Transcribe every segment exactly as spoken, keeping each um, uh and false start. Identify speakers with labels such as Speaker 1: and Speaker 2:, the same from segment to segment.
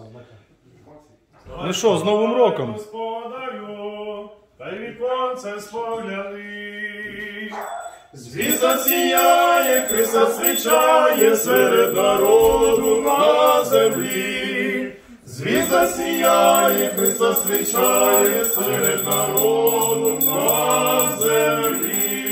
Speaker 1: Ну що, з Новим роком?
Speaker 2: Господарю, та й віконце спогляни. Звізда сіяє, Христа свічає серед народу на землі. Звізда сіяє, Христа свічає серед народу на землі.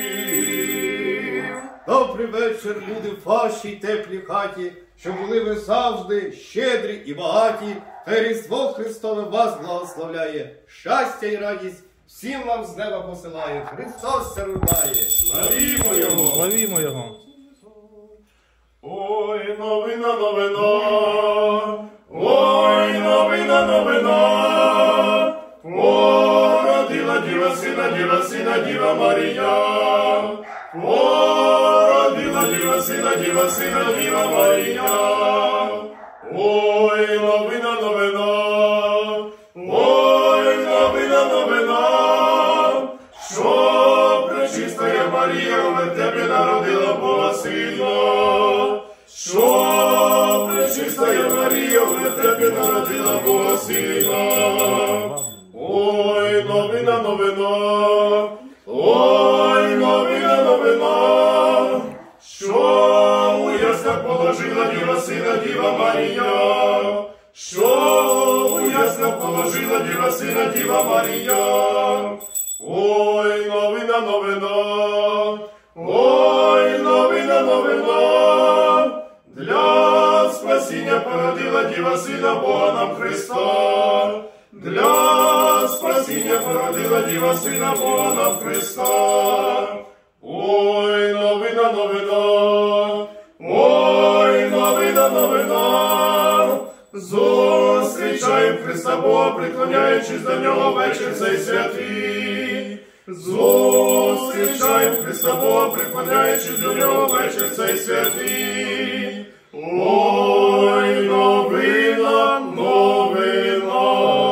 Speaker 3: Добрий вечір, люди в вашій теплій хаті, щоб були ви завжди щедрі і багаті. Хай Різдво Христове вас благословляє, щастя і радість всім нам з неба посилає. Христос се рождає.
Speaker 2: Славімо Його!
Speaker 1: Славімо Його!
Speaker 2: Ой, новина, новина! Ой, новина, новина! Породила діва сина, діва сина, діва Марія! Породила діва сина, діва сина, діва Марія! Ой, новина, новина! Ой, новина, новина! Що пречистая Марія в вертепі народила Бога Сина! Що пречистая Марія в вертепі народила Бога Сина! Ой, новина, новина! Ой, новина, новина! Що у яслах положила діва сина, діва Марія? Що у яслах положила діва сина, діва Марія? Ой, новина, новина! Ой, новина, новина! Для спасіння породила діва сина Бога нам Христа. Для спасіння породила діва сина Бога нам Христа. Ой, новина, новина! Ой, новина, новина! Зустрічаєм Христа Бога, приклоняючись до Нього вечір цей святий. Зустрічаєм Христа Бога, приклоняючись до Нього вечір цей святий. Ой, новина, новина!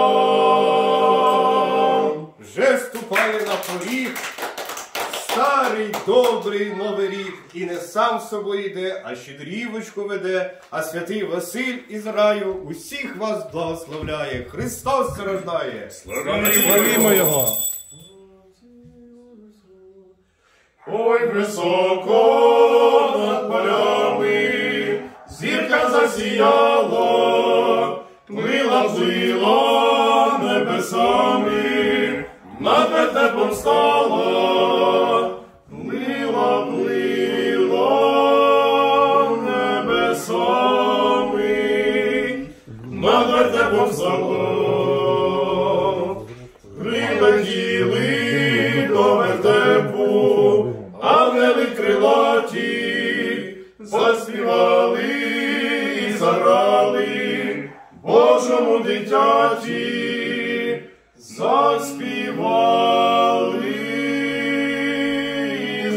Speaker 3: Вже ступає на поріг старий добрий новий рік, і не сам з собою йде, а щедрівочку веде, а святий Василь із раю усіх вас благословляє. Христос се рождає.
Speaker 1: Славімо Його!
Speaker 2: Ой, високо над полями зірка засіяла, плила, плила небесами, над вертепом стала, плила, плила небесами, над вертепом стала, прилетіли до вертепу, ангели крилаті, заспівали і заграли Божому дитяті, заспівали і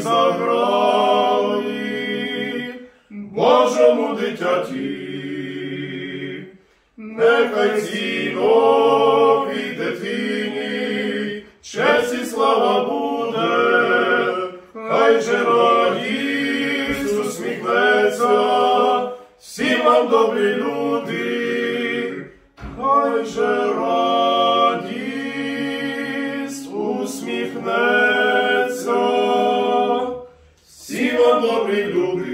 Speaker 2: заграли Божому дитяті. Нехай цій новій дитині честь і слава буде, хай же радість усміхнеться всім вам, добрі люди, хай же радість усміхнеться всім вам, добрі люди.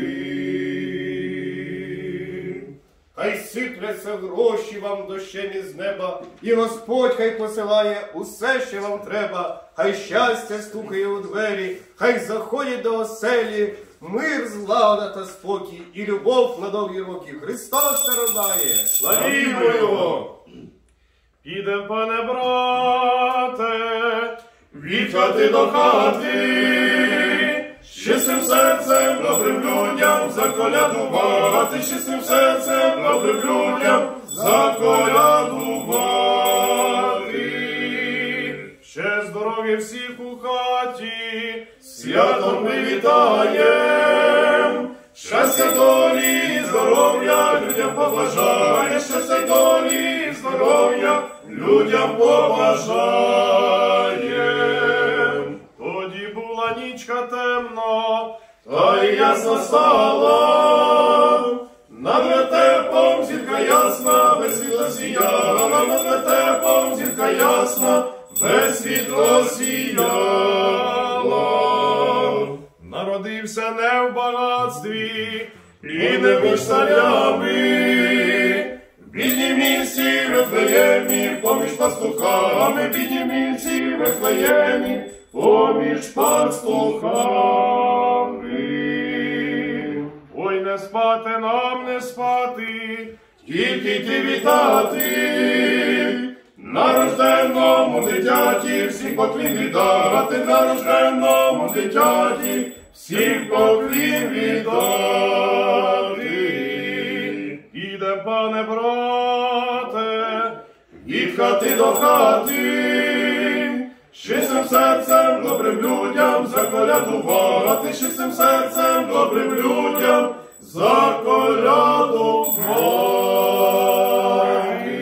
Speaker 3: Хай сипляться гроші вам дощем із неба, і Господь хай посилає усе, що вам треба. Хай щастя стукає у двері, хай заходять до оселі мир, злагода та спокій і любов на довгі роки. Христос се рождає.
Speaker 2: Славімо Його! Підем, пане брате, від хати до хати, з чистим серцем добрим людям заколядувати, з чистим серцем добрим людям заколядувати. Ще здоров'я всіх у хаті, святом ми вітаєм, щастя, долі, здоров'я людям побажає, щастя, долі, здоров'я людям побажає. Тоді була нічка темна, та й ясна стала, над вертепом зірка ясна без світло сіяла, над вертепом зірка ясна, без світло сіяла. Народився не в багатстві і не між царями, в біднім місці в Вифлеємі, поміж пастухами, в біднім місці в Вифлеємі, поміж пастухами. Ой, не спати нам, не спати, тільки йти вітати, на рожденному дитяті всім поклін віддати, на рожденному дитяті всім поклін віддати. Іде, пане брате, від хати до хати, з чистим серцем добрим людям заколядувати, з чистим серцем добрим людям заколядувати.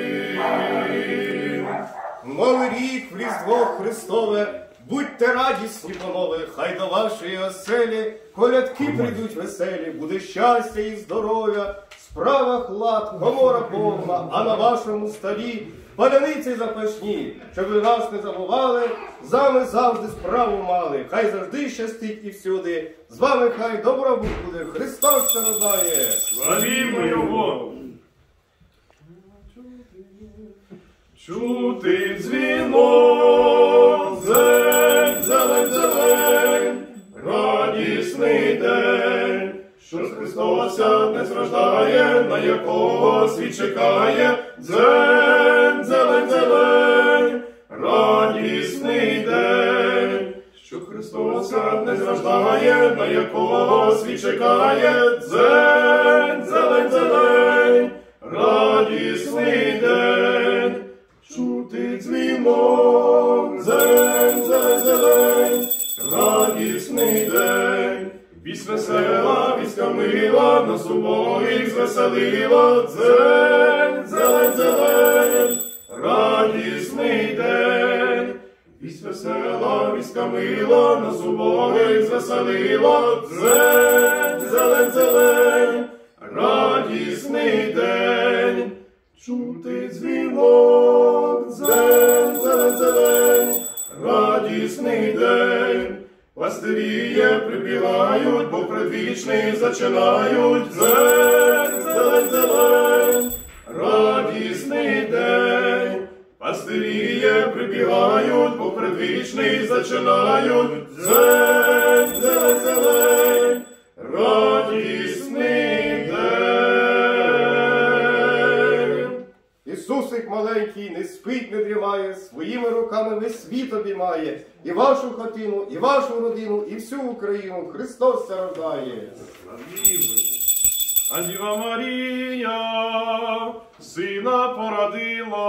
Speaker 3: Новий рік в Різдво Христове, будьте радісні, панове, хай до вашої оселі колядки прийдуть веселі, буде щастя і здоров'я, справа лад, комора повна, а на вашому столі паляниці запашні, щоб ви нас не забували, з вами завжди справу мали, хай завжди щастить і всюди, з вами хай добробут буде, Христос це роздає.
Speaker 2: Славімо Його! Чути дзвінок, зелень, зелень, зелень, радісний день, що з Христося не зрождає, на якого світ чекає. Зелень, зелень, зелень, радісний день, що Христося не зрождає, на якого світ чекає. Зелень, зелень, зелень, радісний день, чути дзвінок, зелень, зелень, зелень, радісний день. Вість весела, вістка мила, нас убогих звеселила. Зелень, зелень, зелень, радісний день. Вість весела, вістка мила, нас убогих звеселила. Зелень, зелень, зелень, радісний день. Чути дзвінок, зелень, зелень, зелень, радісний день. Пастиріє прибігають, бо предвічний зачинають. Зелень, зелень, зелень, радісний день. Пастиріє прибігають, бо предвічний зачинають. Зелень, зелень, зелень, радісний день.
Speaker 3: Ісусик маленький не спить, не дрімає, своїми руками весь світ обіймає, і вашу хатину, і вашу родину, і всю Україну Христос це рождає.
Speaker 2: А Діва Марія сина породила,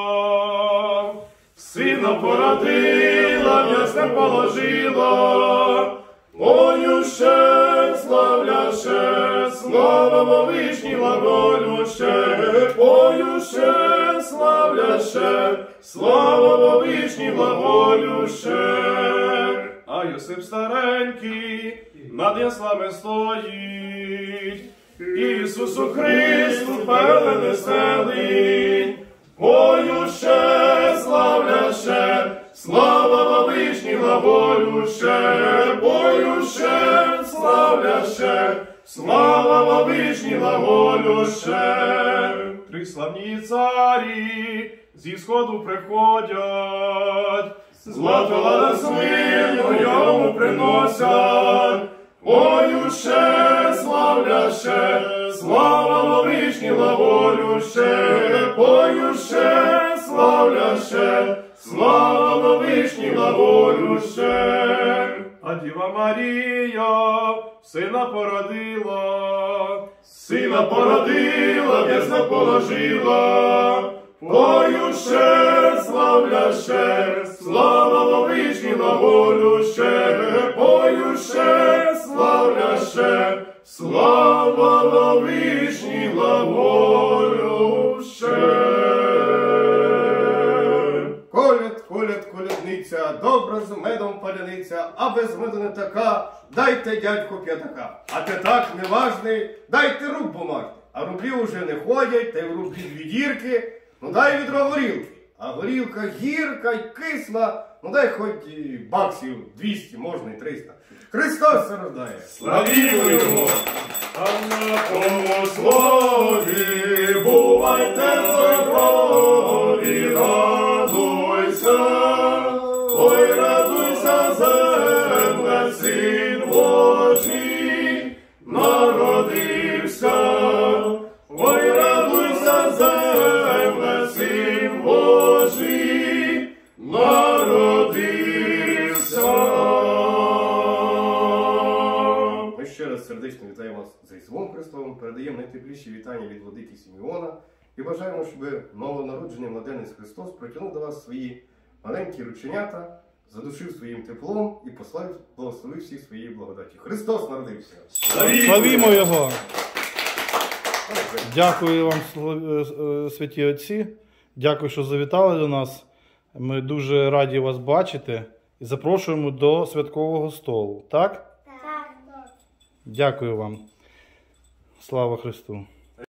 Speaker 2: сина породила, м'ясне положила, поюще, славляще, слава вовишній глаголюще, поюще, славляще, слава вовишній глаголюще. А Йосип старенький над яслами стоїть, Ісусу Христу пелене стелить, поюще, славляще, слава вовишній глаголюще, поюще, славляще, слава вовишній глаголюще. Три славні царі зі сходу приходять, злато ладан смирну йому приносять, поюще, славляще, слава вовишній глаголюще, поюще, славляще, слава вовишній глаголюще. А Діва Марія сина породила, сина породила, в'язна положила, поюще, славляще, слава вовишній глаголюще, поюще, славляще, слава вовишній глаголюще.
Speaker 3: Коляд, коляд, колядниця, добра з медом паляниця, а без меду не така, дайте дядьку п'ятака. А п'ятак неважний, дайте рук бумажний. А рублі уже не ходять, та й в рублі дві дірки. Ну дай відро горілки. А горілка гірка й кисла. Ну дай хоч і баксів двісті, можна і триста. Христос се рождає.
Speaker 2: Славімо його! А на тому слові бувайте здорові, радуйся, ой, радуйся, земле, син Божий народився. Ой, радуйся, земле, син Божий народився.
Speaker 3: Ми ще раз сердечно вітаємо вас з Різдвом Христовим, передаємо найтепліші вітання від владики Сімеона і бажаємо, щоб новонароджений младенець Христос протягнув до вас свої маленькі рученята, задушив своїм теплом і послав, благословив всіх своєї благодаті. Христос народився!
Speaker 1: Славімо Його! Дякую вам, слав- святі отці. Дякую, що завітали до нас. Ми дуже раді вас бачити і запрошуємо до святкового столу. Так?
Speaker 4: Так.
Speaker 1: Дякую вам. Слава Христу!